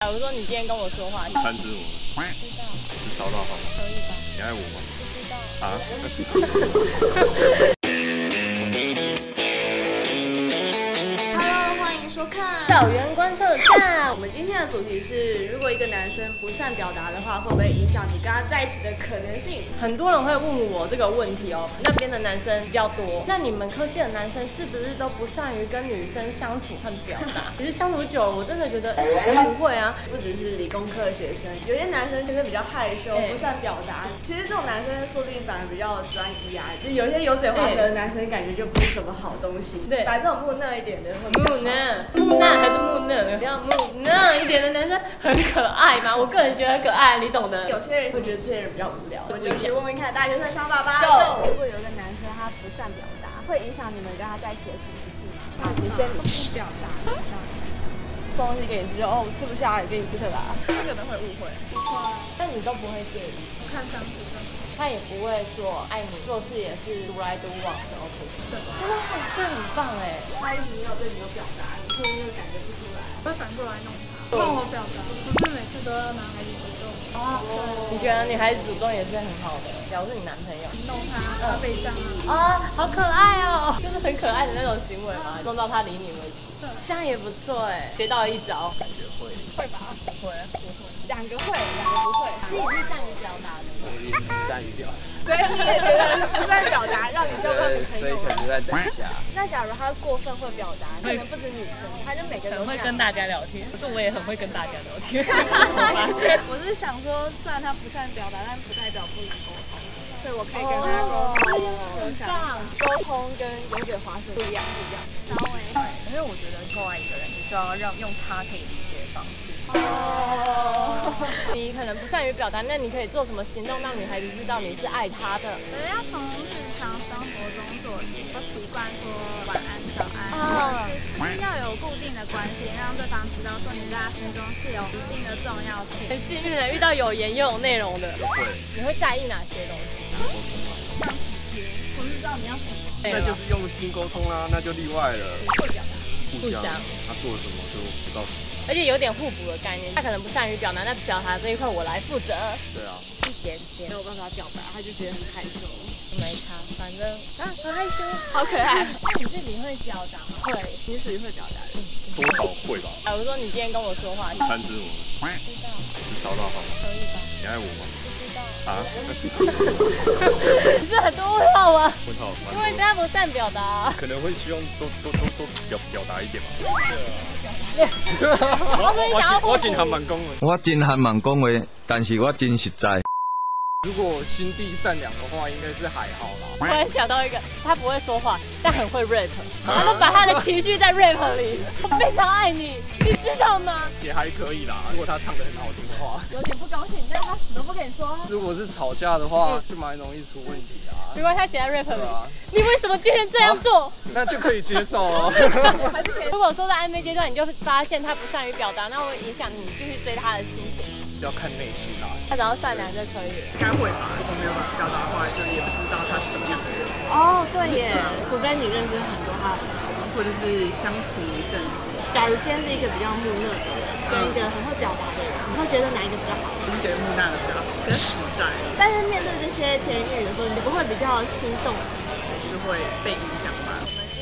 我说你今天跟我说话， 贪吃我？ 知道， 是烧到好吗？ 可以吧？ 你爱我吗？ 不知道。 啊？ 欢迎收看校园观测站。 我们今天的主题是：如果一个男生不善表达的话，会不会影响你跟他在一起的可能性？ 很多人会问我这个问题哦，那边的男生比较多。那你们科系的男生是不是都不善于跟女生相处和表达？其实相处久了，我真的觉得谁不会啊？ 不只是理工科的学生，有些男生真的比较害羞，不善表达。其实这种男生说不定反而比较专一啊。就有些油嘴滑舌的男生，感觉就不是什么好东西。 对， 把这种木讷一点的会木讷还是木讷？比较木讷一点的男生很可爱嘛，我个人觉得很可爱，你懂的。 有些人会觉得这些人比较无聊，我们就去问问看大学生小爸爸。如果有一个男生他不善表达，会影响你们跟他在一起的可能性吗？好，你先不表达，知道你在想什么。送东西给你吃就我吃不下，也给你吃特辣，他可能会误会。不错啊， 但你都不会介意， 我看相处就好。 他也不会说爱你，做事也是独来独往的 OK， 真的很棒哎。 他一直没有对你有表达，你会不会感觉不出来？ 会反过来弄他，帮我表达，不是每次都要男孩子主动。 你觉得女孩子主动也是很好的，假如是你男朋友弄他背上啊，好可爱哦，就是很可爱的那种行为嘛，弄到他离你为止，这样也不错哎，学到了一招， 感觉会吧？ 会， 两个会，两个不会。 自己是善于表达的， 我一直善于表达， 所以你也觉得不善表达，让你交不到女朋友。 所以可能在等一下。 那假如他过分会表达，可能不止女生，他就每个人都会跟大家聊天，可是我也很会跟大家聊天。 我是想说，虽然他不善表达，但不代表不能沟通，所以我可以跟他沟通。沟通跟油嘴滑舌不一样，不一样。稍微， 因为我觉得另外一个人，你需要用他可以理解的方式。 你可能不善于表达，那你可以做什么行动让女孩子知道你是爱她的？ 我觉得要从日常生活中做起，都习惯说晚安、早安，或者是要有固定的关系，让对方知道说你在他心中是有一定的重要性。 很幸运的遇到有颜又有内容的， 会。 你会在意哪些东西？ 像体贴，我是知道你要什么。 那就是用心沟通啦，那就例外了。 会表达。 互相，他做了什么就不告诉你。 而且有点互补的概念，他可能不善于表达，那表达这一块我来负责。 对啊， 一点点没有办法表达，他就觉得很害羞。 没差，反正很害羞， 好可爱。 你自己会表达吗？会， 你属于会表达的。 多少会吧。 我说你今天跟我说话， 贪吃我？ 知道， 是烧到好吗？ 可以吧？ 你爱我吗？ 啊？ 你是很多问号吗？ 问号， 因为大家不善表达， 可能会希望多表达一点嘛。我真还蛮讲的。 我真还蛮讲话，但是我真实在。 如果心地善良的话，应该是还好啦。 突然想到一个，他不会说话，但很会 rap， 他都把他的情绪在 rap 里。我非常爱你，你知道吗？ 也还可以啦，如果他唱得很好听的话。 有点不高兴，但是他死都不跟你说。 如果是吵架的话，就蛮容易出问题啊。 没关系，他写在 rap 里。你为什么今天这样做？ 那就可以接受哦。 如果说在暧昧阶段，你就发现他不善于表达，那会影响你继续追他的心情。 要看内心啦。 他只要善良就可以了。 应该会吧，如果没有表达的话，就也不知道他是怎么样的人。 哦，对耶，除非你认识很多他的朋友， 或者是相处一阵子。 假如今天是一个比较木讷的人，跟一个很会表达的人，你会觉得哪一个比较好？ 我觉得木讷的比较好，比较实在。 但是面对这些甜言蜜语的时候，你不会比较心动， 就是会被影响吧。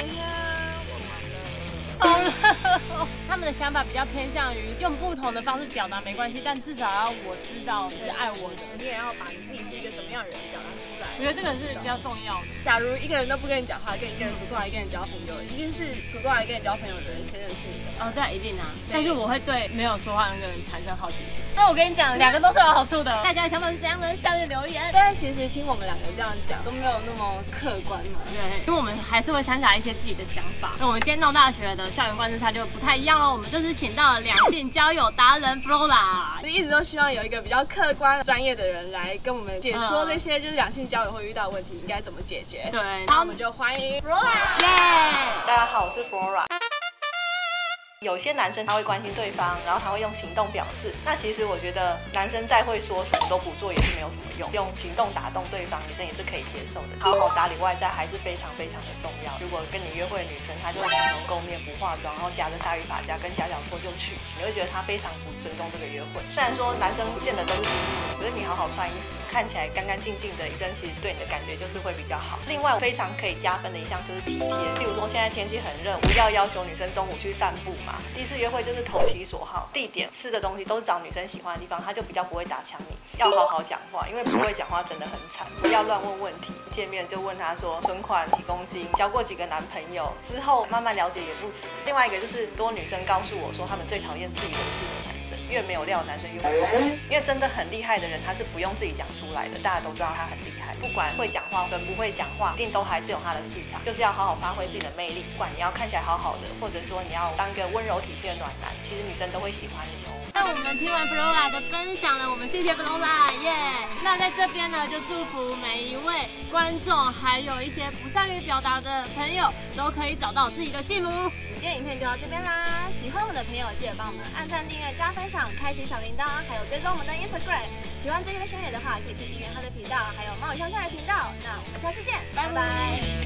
好了，他们的想法比较偏向于用不同的方式表达没关系，但至少要我知道你是爱我的， 你也要把你自己是一个怎么样的人表达出来。 我觉得这个是比较重要的。 假如一个人都不跟你讲话，跟一个人主动来跟你交朋友，一定是主动来跟你交朋友的人先认识你的。 哦，对，一定啊。但是我会对没有说话的那个人产生好奇心。那我跟你讲，两个都是有好处的。大家的想法是怎样呢？下面留言。 但其实听我们两个这样讲都没有那么客观嘛。 对，因为我们还是会掺杂一些自己的想法。那我们今天弄大学的校园观察就不太一样了。我们这次请到了两性交友达人 Flora， 一直都希望有一个比较客观、专业的人来跟我们解说这些就是两性交友会遇到的问题应该怎么解决。 对， 那我们就欢迎 Flora。 耶！ 大家好，我是 Flora。 有些男生他会关心对方，然后他会用行动表示。那其实我觉得男生再会说什么都不做也是没有什么用，用行动打动对方，女生也是可以接受的。好好打理外在还是非常非常的重要。如果跟你约会的女生，她就蓬头垢面不化妆，然后夹着鲨鱼发夹跟夹脚拖就去，你会觉得她非常不尊重这个约会。虽然说男生不见得都是精致的，可是你好好穿衣服，看起来干干净净的，女生其实对你的感觉就是会比较好。另外非常可以加分的一项就是体贴，例如说现在天气很热，不要要求女生中午去散步嘛。第一次约会就是投其所好，地点、吃的东西都是找女生喜欢的地方，她就比较不会打枪你。要好好讲话，因为不会讲话真的很惨。不要乱问问题，见面就问她说存款几公斤，交过几个男朋友，之后慢慢了解也不迟。另外一个就是多女生告诉我说，她们最讨厌自以为是的男生，越没有料的男生越会疯。因为真的很厉害的人，他是不用自己讲出来的，大家都知道他很厉害。不管会讲话跟不会讲话，一定都还是有他的市场，就是要好好发挥自己的魅力。不管你要看起来好好的，或者说你要当一个温柔体贴的暖男，其实女生都会喜欢你哦。 那我们听完 Flora 的分享了，我们谢谢 Flora 耶。那在这边呢，就祝福每一位观众，还有一些不善于表达的朋友，都可以找到自己的幸福。 今天影片就到这边啦，喜欢我们的朋友记得帮我们按赞、订阅、加分享、开启小铃铛，还有追踪我们的 Instagram。喜欢这个宣野的话，可以去订阅他的频道，还有猫语相菜的频道。那我们下次见，拜拜。